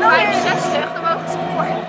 65, dan mogen ze voor.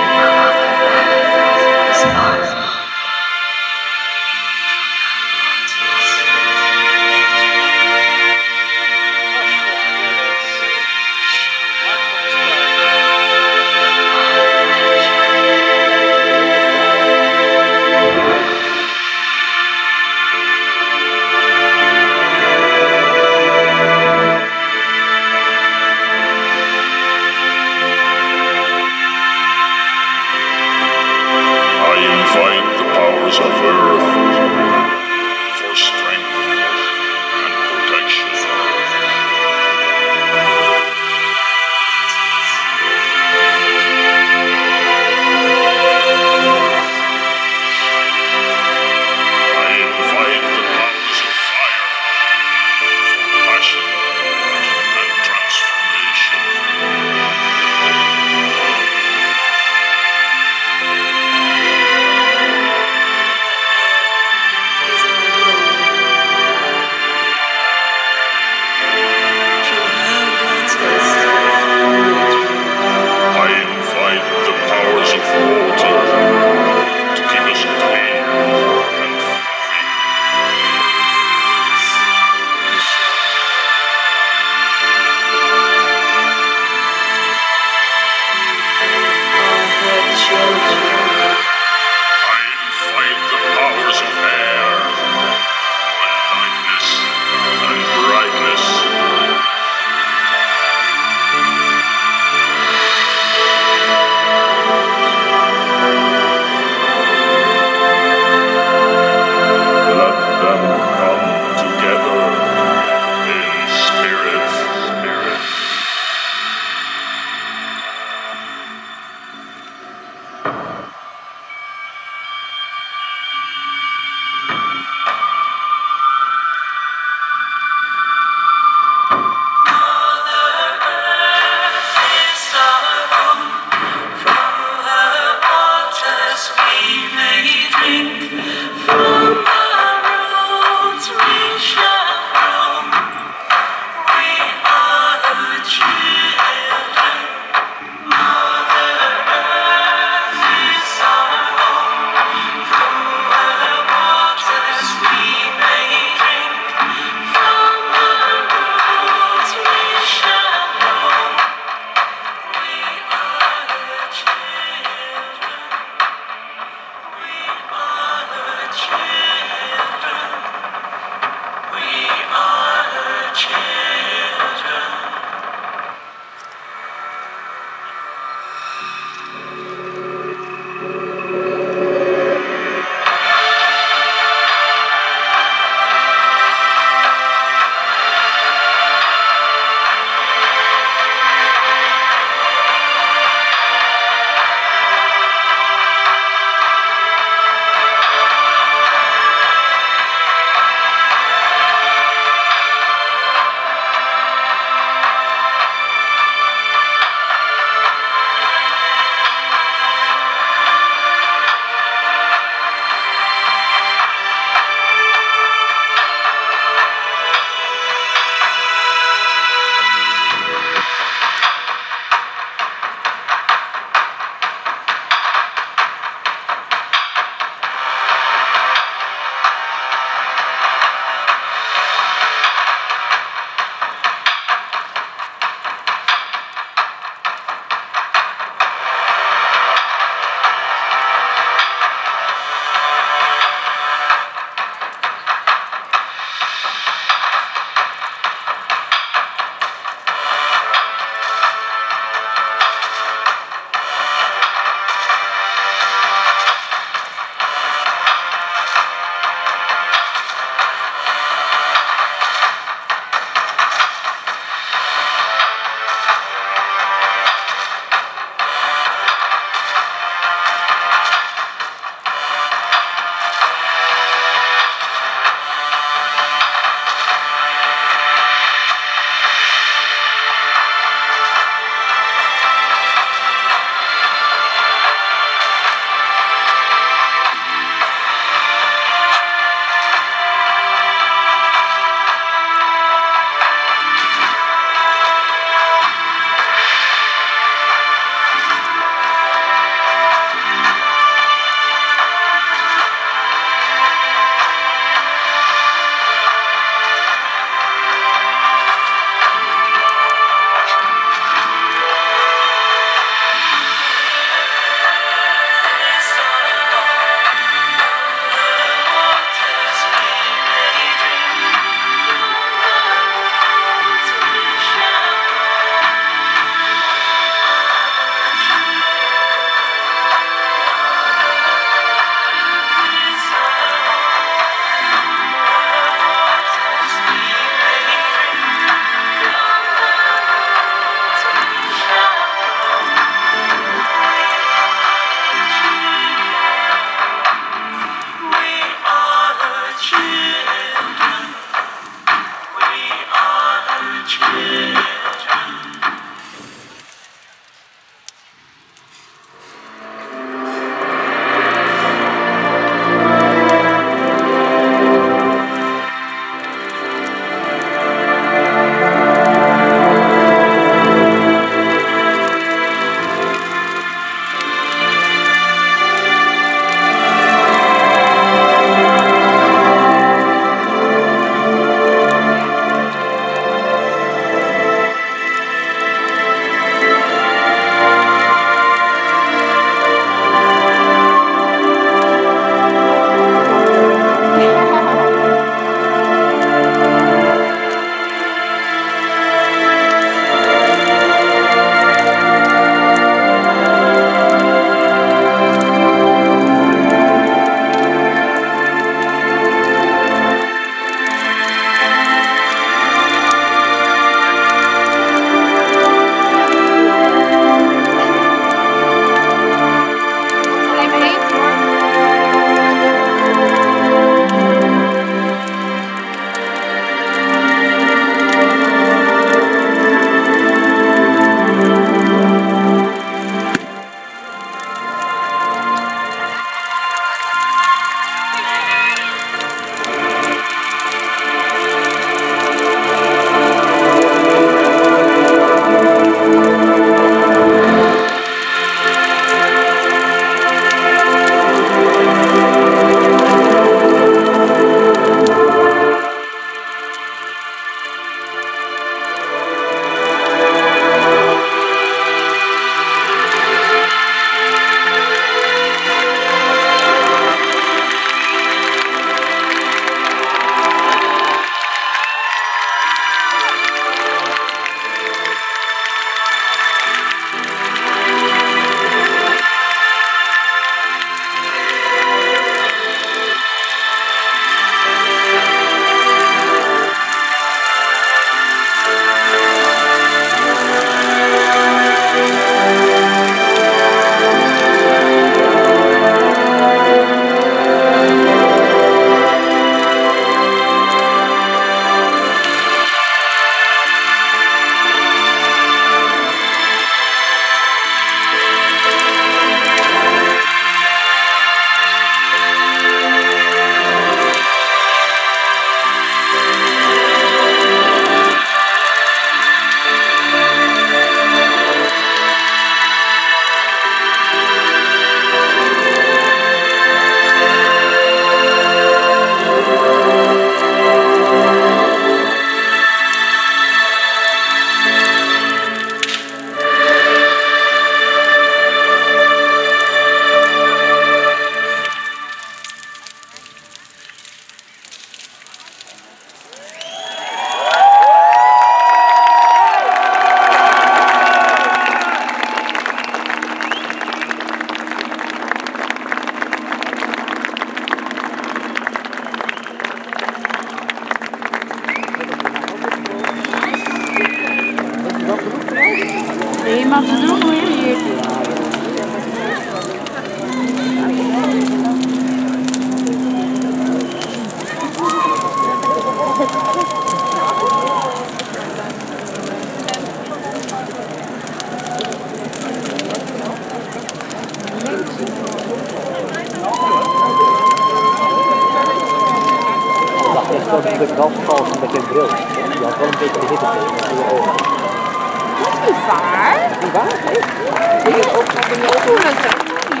denk dat het wel valt omdat je een bril hebt. Je had wel een beetje de hitte tegen je ogen. Dat is niet waar. Niet waar? Nee. Ik heb ook nog in je ogen. Hoe lang gaat het hier?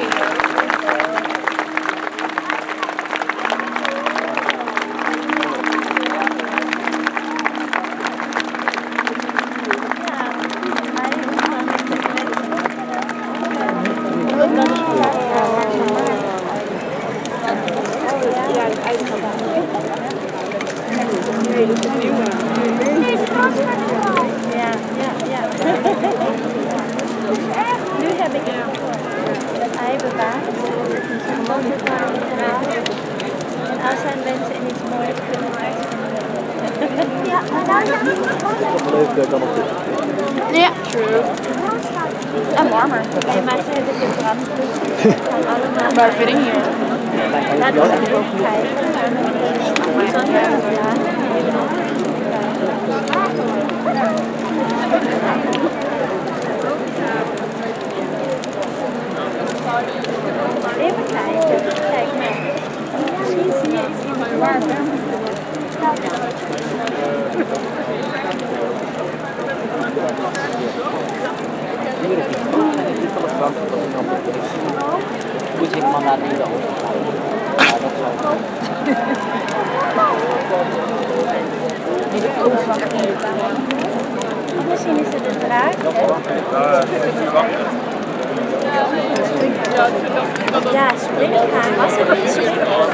Nu heb ik het ei bewaard. Gewoon niet maar en als zijn mensen in iets moois kunnen uitvinden. Ja, maar nou Leuk dan op dit. Ja, true. En warmer. nee, maar ze hebben dit brand. Gaan allemaal Waar vind ik hier? dat is ook wel kijken. Even kijken. Kijk maar. Misschien zie je iets warmer. Moet je maar naar die dan. Ja, dat zou Misschien is het een draak. Ja, springhaan. Was het een springhaan?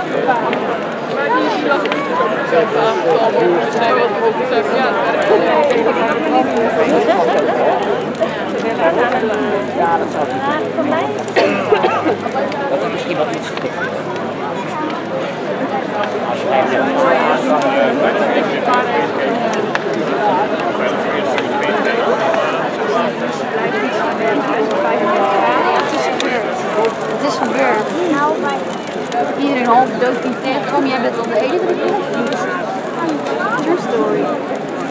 Ja, dat zou Maar voor mij is het dat is misschien wel iets te veel. Het is gebeurd. Iedereen half dood die tegenkwam. Jij bent al de enige die komt. True story.